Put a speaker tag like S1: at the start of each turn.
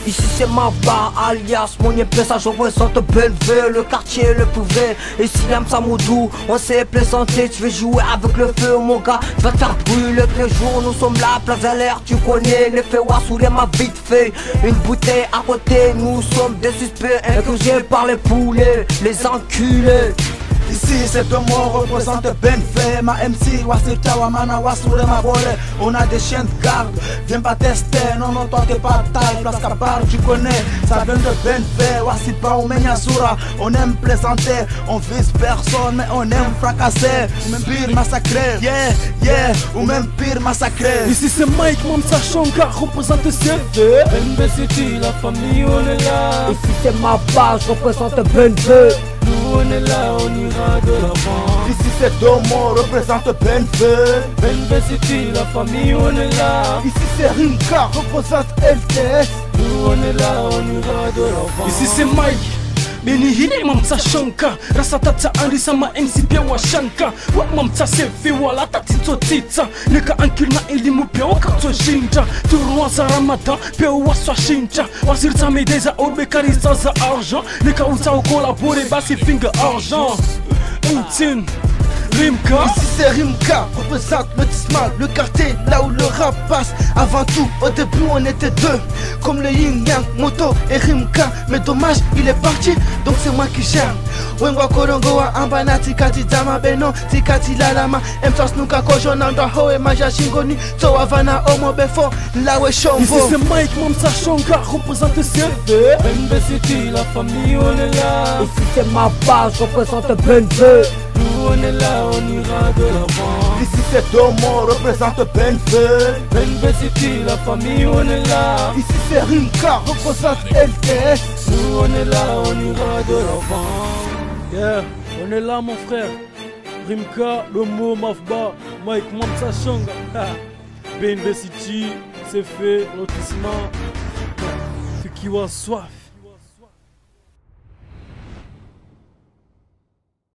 S1: Ici c'est Mafba, alias mon ça je représente Bellevue, le quartier le plus vrai. Ici l'aime Samoudou, on s'est présenté. Tu veux jouer avec le feu mon gars, tu vas te faire brûler tous les jours. Nous sommes là, place à l'air, tu connais l'effet Wassoulé m'a vite fait. Une bouteille à côté, nous sommes des suspects incurgés par les poulets, les enculés.
S2: Ici c'est deux mots représente Benfait. Ma MC Wasita Wamana Wassoulé ma volée. On a des chiens de garde, viens pas tester. Non non toi t'es pas taille, parce qu'à part tu connais. Ça vient de Benfait, Wassipa ou Menyasura. On aime plaisanter, on vise personne mais on aime fracasser. Ou même pire massacrer, yeah, yeah. Ou même pire massacrer.
S3: Ici c'est Mike Mamsa Shanka, représente CV.
S4: Benbe City, la famille on est là.
S1: Ici c'est Mafba, je représente Bellevue.
S4: Nous on est là, on ira de l'avant.
S2: Ici c'est Domo, représente Benfait.
S4: Benbe City, la famille on est là.
S2: Ici c'est Rimka, représente LTS.
S4: Nous on est là, on ira de l'avant.
S3: Ici c'est Mike Beni hile mamsa shanka Rasatata andisa ma MC pia wa shanka Wa mamsa sefi wala tatito tita Nika ankil na elimu pia wakato jinja Tournoi za Ramadan pia waswa shinja Wasirta medeza orbe karisa za argent Nika uta u collaborer basi finger argent Outin Rimka.
S2: Ici c'est Rimka, représente le Tismal, le quartier, là où le rap passe. Avant tout, au début on était deux, comme le Yin Yang, Moto et Rimka. Mais dommage, il est parti, donc c'est moi qui gère. Wengwa Korongoa, Ambana, Tikati Dama Beno, Tikati Lalama, Mtas Nuka Kojo Nanda Hoe, Maja Shingoni, Toavana Omo Befo, Lawe Shombo.
S3: Ici c'est Mike Mamsa Shanka, représente CV.
S4: Benbe City, la famille on est là.
S1: Ici c'est Mafba, je représente Bellevue.
S4: Nous on est là, on ira de l'avant.
S2: Ici c'est Domo, représente Benfait.
S4: Benbe City, la famille on est là.
S2: Ici c'est Rimka, représente LTS.
S4: Nous on est là, on ira de l'avant.
S3: Yeah, on est là mon frère. Rimka, le mot Mafba, Mike Mamsa Shanka. BNB City, c'est fait, lotissement. Fikiwa soif.